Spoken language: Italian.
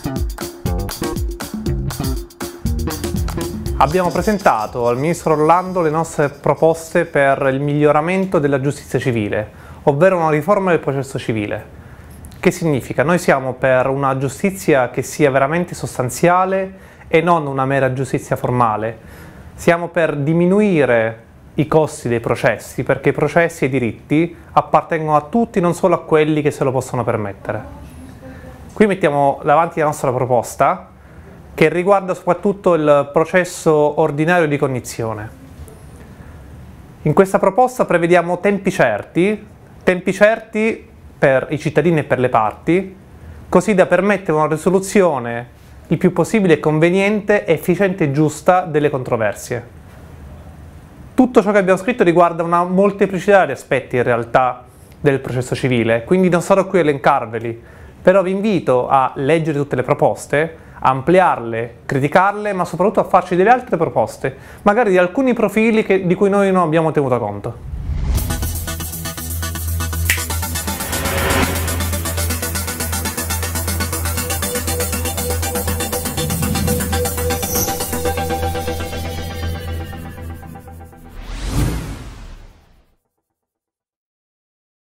Abbiamo presentato al Ministro Orlando le nostre proposte per il miglioramento della giustizia civile, ovvero una riforma del processo civile. Che significa? Noi siamo per una giustizia che sia veramente sostanziale e non una mera giustizia formale. Siamo per diminuire i costi dei processi, perché i processi e i diritti appartengono a tutti, non solo a quelli che se lo possono permettere. Qui mettiamo davanti la nostra proposta, che riguarda soprattutto il processo ordinario di cognizione. In questa proposta prevediamo tempi certi per i cittadini e per le parti, così da permettere una risoluzione il più possibile conveniente, efficiente e giusta delle controversie. Tutto ciò che abbiamo scritto riguarda una molteplicità di aspetti in realtà del processo civile, quindi non sarò qui a elencarveli, però vi invito a leggere tutte le proposte, ampliarle, criticarle, ma soprattutto a farci delle altre proposte, magari di alcuni profili di cui noi non abbiamo tenuto conto.